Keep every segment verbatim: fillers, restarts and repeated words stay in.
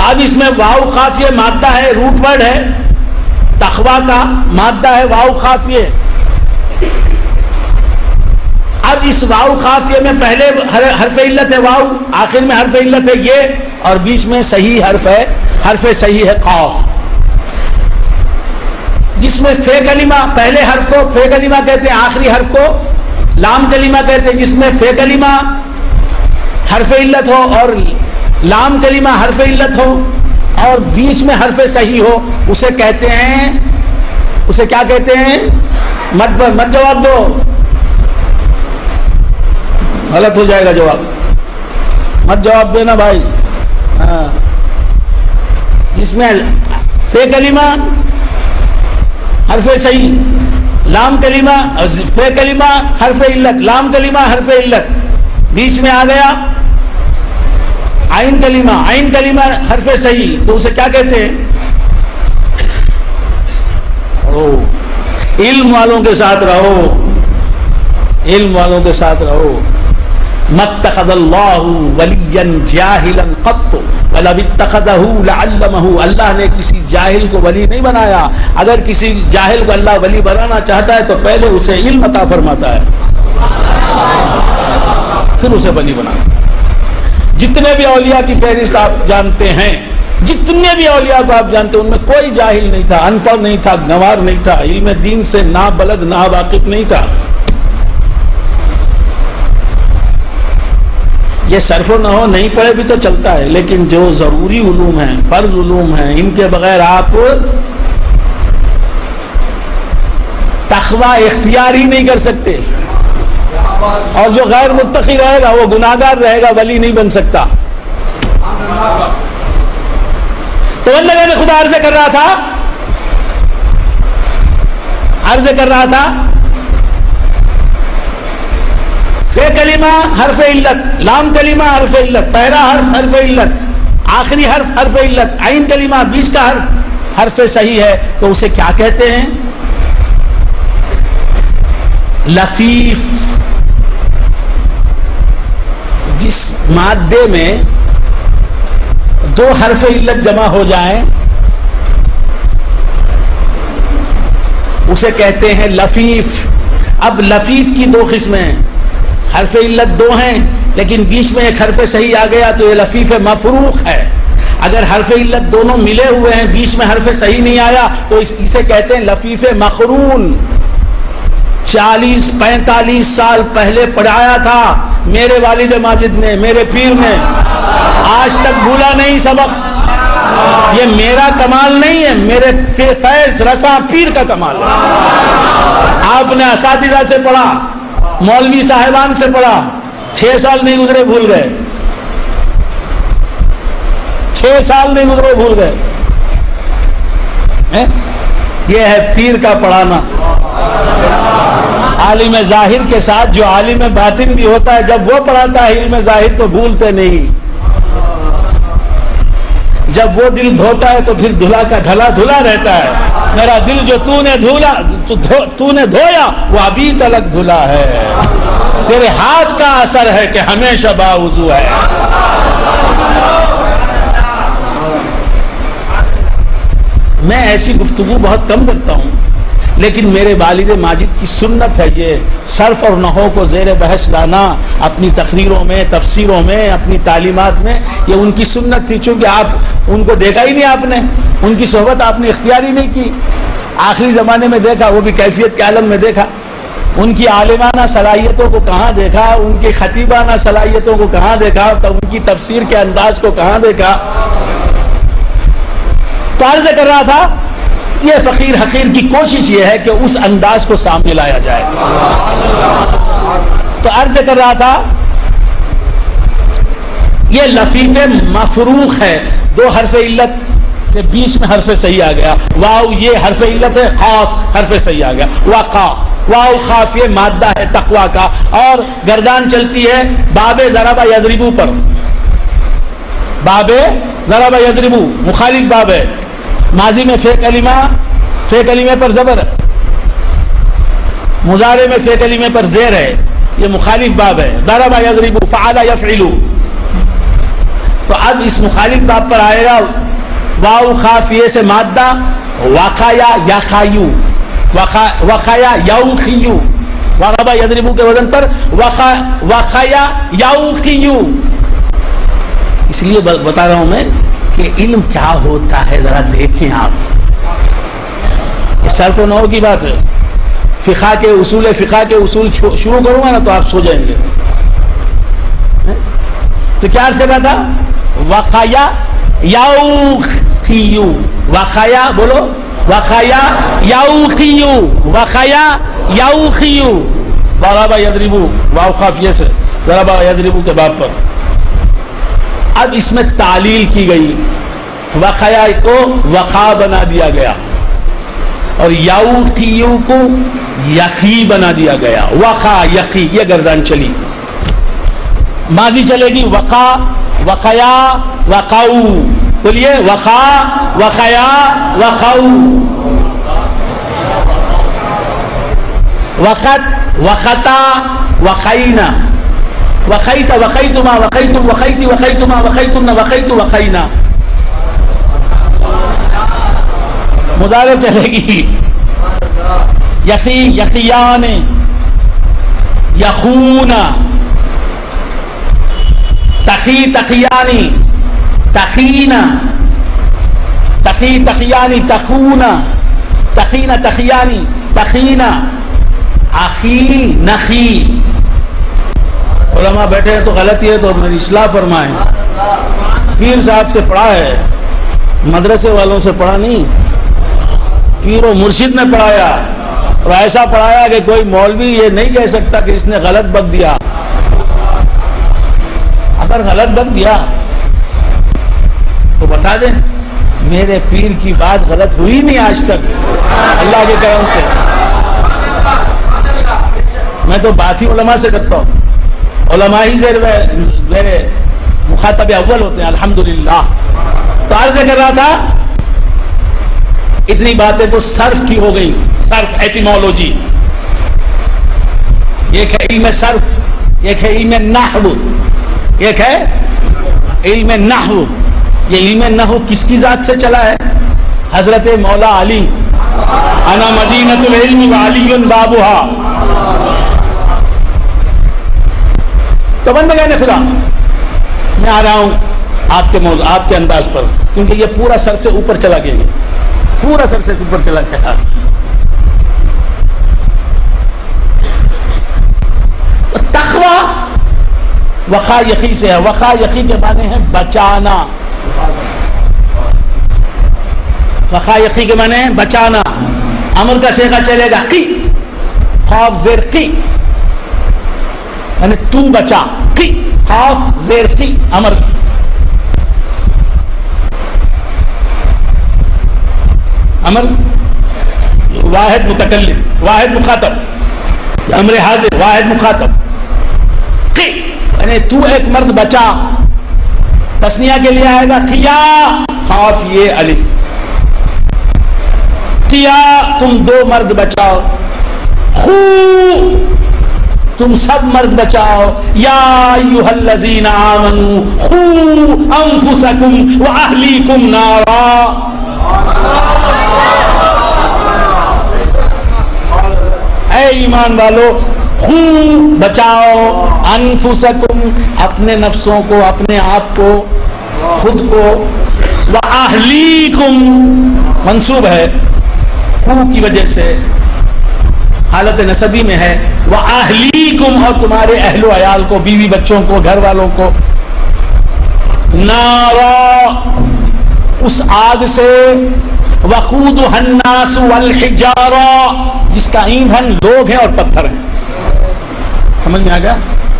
اب اس میں واو خافیہ مادہ ہے، روٹ ورڈ ہے، تقویٰ کا مادہ ہے واو خافیہ. اب اس واو خافیہ میں پہلے حرف علت ہے واو، آخر میں حرف علت ہے یہ، اور بیچ میں صحیح حرف ہے، حرف صحیح ہے قاف. جس میں فے کلمہ پہلے حرف کو فے کلمہ کہتے ہیں، آخری حرف کو لام کلمہ کہتے ہیں. جس میں فے کلمہ حرف علت ہو اور لام کلمہ حرف علت ہو اور بیچ میں حرف صحیح ہو، اسے کہتے ہیں، اسے کیا کہتے ہیں؟ مت مت جواب دو، غلط ہو جائے گا جواب. مت جواب دینا بھائی. ہاں، جس میں فے کلمہ حرف صحیح، لام کلمہ فے کلمہ حرف علت، لام کلمہ حرف علت، بیچ میں آ گیا عین کلمہ، عین کلمہ حرف صحیح، تو اسے کیا کہتے ہیں؟ او علم والوں کے ساتھ رہو، علم والوں کے ساتھ رہو. مَتَّخَذَ اللَّهُ وَلِيًّا جَاهِلًا قَطُّ وَلَوِ اتَّخَذَهُ لَعَلَّمَهُ. اللہ نے کسی جاہل کو ولی نہیں بنایا، اگر کسی جاہل کو اللہ ولی بنانا چاہتا ہے تو پہلے اسے علم عطا فرماتا ہے، پھر اسے ولی بناتا ہے. جتنے بھی اولیاء کی فہرست آپ جانتے ہیں، جتنے بھی اولیاء کو آپ جانتے ہیں، ان میں کوئی جاہل نہیں تھا، ان پڑھ نہیں تھا، گنوار نہیں تھا، علم دین سے نا بلد نا واقف نہیں تھا. یہ صرف و نحو نہیں پڑھے بھی تو چلتا ہے، لیکن جو ضروری علوم ہیں، فرض علوم ہیں، ان کے بغیر آپ تقویٰ اختیار ہی نہیں کر سکتے. اور جو غیر متقی رہے گا وہ گناہگار رہے گا، ولی نہیں بن سکتا. تو بندہ نے خدا عرض کر رہا تھا عرض کر رہا تھا فے کلمہ حرف علت، لام کلمہ حرف علت، پہلا حرف حرف علت، آخری حرف حرف علت، عین کلمہ بیچ کا حرف حرف صحیح ہے، تو اسے کیا کہتے ہیں؟ لفیف. جس مادے میں دو حرف علت جمع ہو جائیں اسے کہتے ہیں لفیف. اب لفیف کی دو قسمیں ہیں، حرف علت دو ہیں لیکن بیچ میں ایک حرف صحیح آ گیا تو یہ لفیف مفروخ ہے. اگر حرف علت دونوں ملے ہوئے ہیں، بیچ میں حرف صحیح نہیں آیا تو اسے کہتے ہیں لفیف مقرون. چالیس پینتالیس سال پہلے پڑھایا تھا میرے والد ماجد نے، میرے پیر نے، آج تک بھولا نہیں سبق. یہ میرا کمال نہیں ہے، میرے فیض رساں پیر کا کمال ہے. آپ نے اساتذہ سے پڑھا، مولوی صاحبان سے پڑھا، چھ سال نہیں گزرے بھول گئے، چھ سال نہیں گزرے بھول گئے. یہ ہے پیر کا پڑھانا. عالم ظاہر کے ساتھ جو عالم باطن بھی ہوتا ہے، جب وہ پڑھاتا ہے علم ظاہر تو بھولتے نہیں. جب وہ دل دھوتا ہے تو پھر دھلا کا دھلا دھلا رہتا ہے. میرا دل جو تو نے دھولا تو نے دھویا وہ ابھی تلک دھلا ہے. تیرے ہاتھ کا اثر ہے کہ ہمیشہ باوضو ہے. میں ایسی گفتگو بہت کم کرتا ہوں، لیکن میرے والد ماجد کی سنت ہے یہ صرف اور نحو کو زیر بحث لانا اپنی تقریروں میں، تفسیروں میں، اپنی تعلیمات میں. یہ ان کی سنت تھی. چونکہ آپ ان کو دیکھا ہی نہیں، آپ نے ان کی صحبت آپ نے اختیار ہی نہیں کی. آخری زمانے میں دیکھا، وہ بھی کیفیت کے عالم میں دیکھا. ان کی عالمانہ صلاحیتوں کو کہاں دیکھا، ان کی خطیبانہ صلاحیتوں کو کہاں دیکھا، تو ان کی تفسیر کے انداز کو کہاں دیکھا. تو عرض کر رہا تھا یہ فقیر حقیر کی کوشش یہ ہے کہ اس انداز کو سامنے لایا جائے. تو عرض کر رہا تھا یہ لفیف مفروخ ہے. دو حرف علت کے بیچ میں حرف صحیح آ گیا. واو یہ حرف علت ہے، خاف حرف صحیح آ گیا. وقا واو خاف یہ مادہ ہے تقویٰ کا، اور گردان چلتی ہے باب ضرب یضربو پر. باب ضرب یضربو مخالف باب ہے. ماضی میں فے کلمہ فے کلمے پر زبر ہے، مضارع میں فے کلمے پر زیر ہے، یہ مخالف باب ہے. ضرب یضرب، فعل یفعل. تو اب اس مخالف باب پر آئے گا واو خافیے سے مادہ وقایا یقایو وقایا یوخیو ضرب یضرب کے وزن پر وقایا یوخیو. اس لیے بتا رہا ہوں میں کہ علم کیا ہوتا ہے ذرا دیکھیں آپ. یہ صرف و نحو کی بات ہے. فقہ کے اصول فقہ کے اصول شروع کروں گا نا تو آپ سو جائیں گے. تو کیا عرض کر رہا تھا؟ وقایا یوخیو وقایا بولو وقایا یوخیو وقایا یوخیو ضرب یضرب واو خافیہ سے ضرب یضرب کے باب پر. اب اس میں تعلیل کی گئی. وقایا کو وقا بنا دیا گیا اور یوخیو کو یقی بنا دیا گیا. وقا یقی یہ گردان چلی. ماضی چلے گی وقا وقیا وقاؤ. بولیے وقا وقیا وقاؤ. وقت وقتا وقینا وقیت وقیتما وقیتم وقیتی وقیتما وقیتن وقیت وقینا. مضارع چلے گی یقی یقیان یخونا تقی تقیانی تقینا تقی تقیانی تخونا تقینا تقیانی تقینا اخی نخی. علماء بیٹھے ہیں تو غلطی ہے تو میری اصلاح فرمائیں. پیر صاحب سے پڑھا ہے, مدرسے والوں سے پڑھا نہیں. پیر و مرشد نے پڑھایا اور ایسا پڑھایا کہ کوئی مولوی یہ نہیں کہہ سکتا کہ اس نے غلط بک دیا. اگر غلط بک دیا تو بتا دیں. میرے پیر کی بات غلط ہوئی نہیں آج تک اللہ کے کرم سے. میں تو بات ہی علماء سے کرتا ہوں. علماء ہی سے میرے مخاطب اول ہوتے ہیں الحمدللہ. تو عرض کر رہا تھا اتنی باتیں تو صرف کی ہو گئی. صرف ایٹیمالوجی, ایک ہے علم صرف, ایک ہے علم نحو, ایک ہے علم نحو. یہ علم نحو کس کی ذات سے چلا ہے؟ حضرت مولا علی. انا مدینۃ العلم وعلی بابها. تو بندگان خدا میں آ رہا ہوں آپ کے موضوع آپ کے انداز پر, کیونکہ یہ پورا سر سے اوپر چلا گیا, پورا سر سے اوپر چلا گیا. تقوی وقا یقی سے ہے. وقا یقی کے معنی ہے بچانا. وقا یقی کے معنی ہے بچانا. امر کا صیغہ چلے گا قی, خوف زیر قی, یعنی تو بچا. قی خوف زیر قی امر. امر واحد متکلم واحد مخاطب, امر حاضر واحد مخاطب. قی یعنی تو ایک مرد بچا. تسنیہ کے لیے آئے گا قیا خوف یہ الف. قیا تم دو مرد بچاؤ. خو تم سب مرد بچاؤ. یا ایھا الذین آمنوا خو انفسکم واہلیکم نارا. اے ایمان والو, خو بچاؤ, انفسکم اپنے نفسوں کو, اپنے آپ کو, خود کو, واہلیکم منصوب ہے خو کی وجہ سے, حالت نسبی میں ہے. وَأَهْلِيكُمْ اور تمہارے اہل و عیال کو, بیوی بچوں کو, گھر والوں کو. نارا اس آگ سے, وَقُودُهَا النَّاسُ وَالْحِجَارَةُ جس کا ایندھن لوگ ہیں اور پتھر ہیں. سمجھ میں آ گیا؟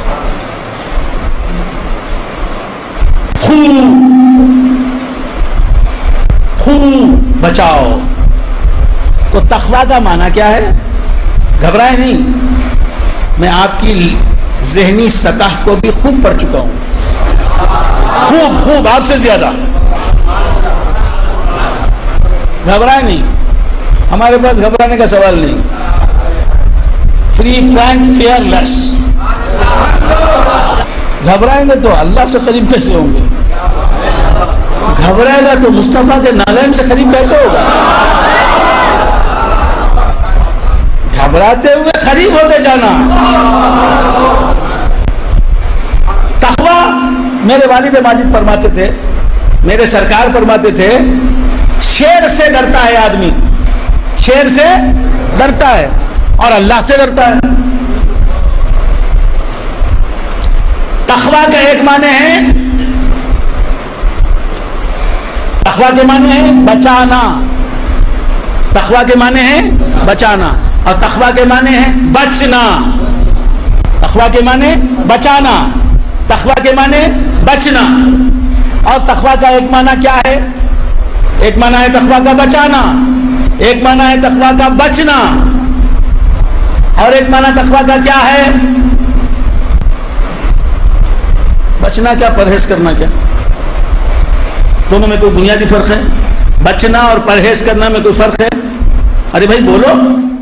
خو خو بچاؤ. تو تقویٰ کا معنی کیا ہے؟ گھبرائے نہیں, میں آپ کی ذہنی سطح کو بھی خوب پڑھ چکا ہوں, خوب خوب آپ سے زیادہ. گھبرائے نہیں, ہمارے پاس گھبرانے کا سوال نہیں. Free frank fearless. گھبرائیں گے تو اللہ سے قریب کیسے ہوں گے؟ گھبرائے گا تو مصطفیٰ کے نالین سے قریب کیسے ہوگا؟ گھبراتے ہوئے قریب ہوتے جانا. تقویٰ میرے والد ماجد فرماتے تھے، میرے سرکار فرماتے تھے، شیر سے ڈرتا ہے آدمی، شیر سے ڈرتا ہے اور اللہ سے ڈرتا ہے. تقویٰ کا ایک معنی ہے، تقویٰ کے معنی ہے بچانا، تقویٰ کے معنی ہے بچانا، اور تقویٰ کے معنی ہے بچنا. تقویٰ کے معنی بچانا، تقویٰ کے معنی بچنا. اور تقویٰ کا ایک معنی کیا ہے؟ ایک معنی ہے تقویٰ کا بچانا، ایک معنی ہے تقویٰ کا بچنا، اور ایک معنی تقویٰ کا کیا ہے؟ بچنا کیا، پرہیز کرنا کیا؟ دونوں میں کوئی بنیادی فرق ہے؟ بچنا اور پرہیز کرنا میں کوئی فرق ہے؟ ارے بھائی بولو.